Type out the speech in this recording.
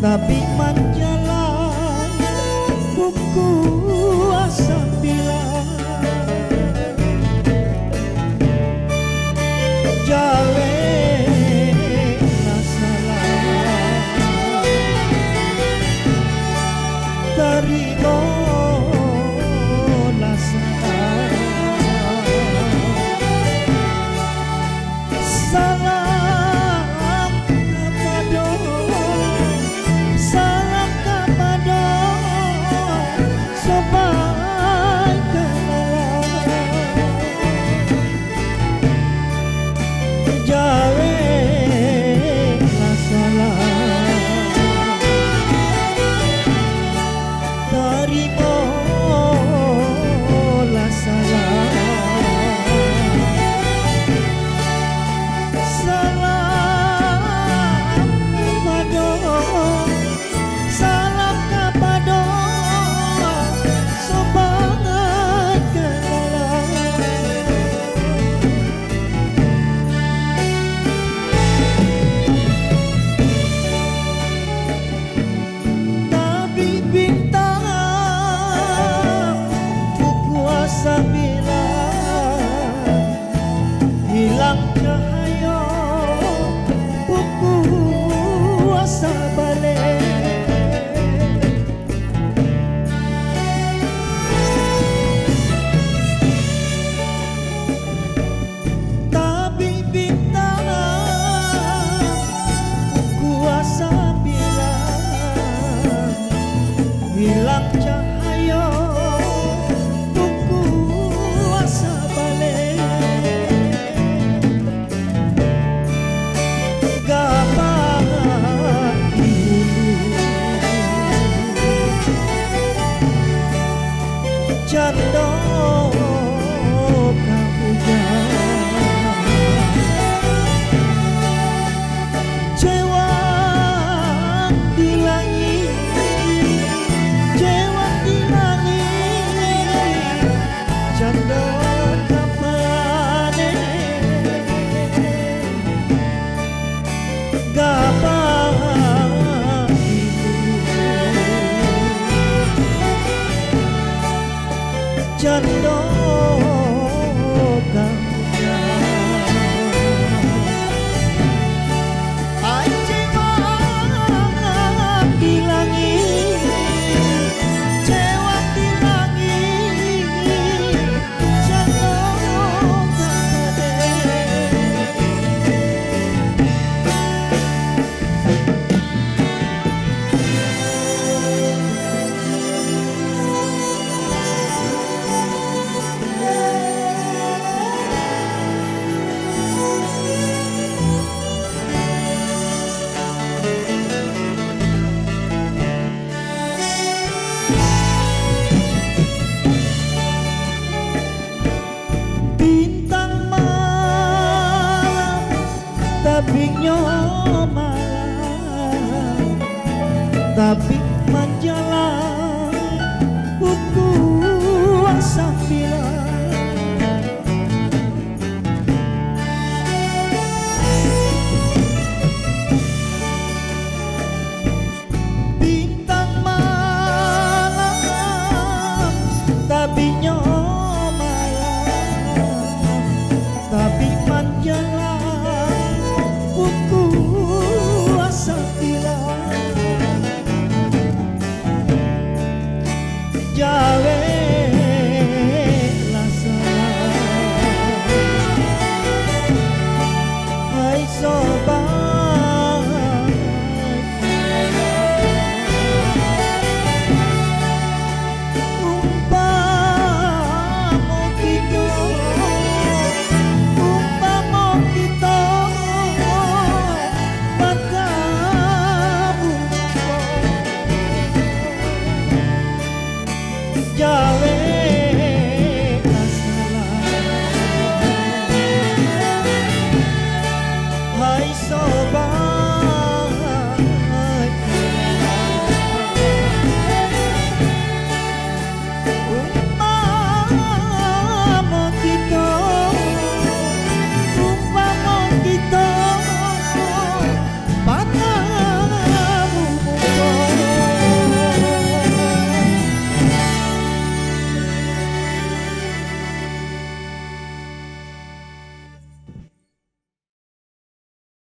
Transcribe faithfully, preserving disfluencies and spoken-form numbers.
tapi menjalan buku asa bilang jalan terima salam kepada salam kepada sobat kenal jalan salam terima salam salam kepada salam kepada sobat kenal tapi bintang kuasa bilang hilang cahaya buku asa balik tapi bintang kuasa bilang hilang cahaya buku asa balik janda kahujan cewek di langit cewek di langit janda kapane gampang janda kahujan ai cewek di langit cewek di langit janda bintang malam tapi nyomalam tapi menjalan